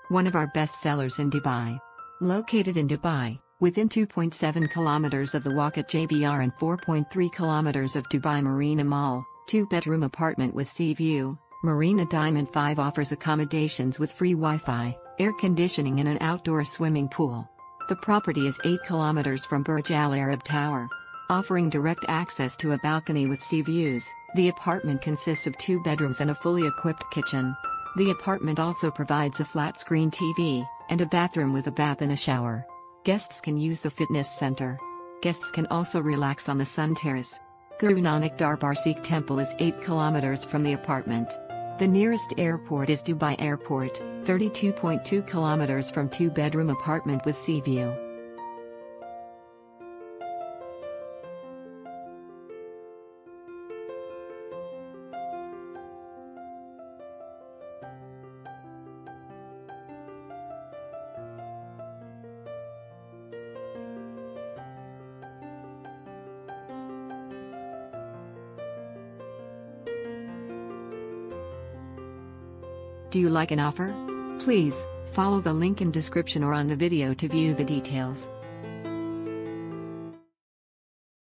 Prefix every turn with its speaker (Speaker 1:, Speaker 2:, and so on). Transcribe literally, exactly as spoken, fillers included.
Speaker 1: one of our best sellers in Dubai. Located in Dubai, within two point seven kilometers of the Waqt J B R and four point three kilometers of Dubai Marina Mall, two-bedroom apartment with sea view, Marina Diamond five offers accommodations with free Wi-Fi, air conditioning and an outdoor swimming pool. The property is eight kilometers from Burj Al Arab Tower. Offering direct access to a balcony with sea views, the apartment consists of two bedrooms and a fully equipped kitchen. The apartment also provides a flat-screen T V, and a bathroom with a bath and a shower. Guests can use the fitness center. Guests can also relax on the sun terrace. Guru Nanak Darbar Sikh Temple is eight kilometers from the apartment. The nearest airport is Dubai Airport, thirty-two point two kilometers from two-bedroom apartment with sea view. Do you like an offer? Please, follow the link in description or on the video to view the details.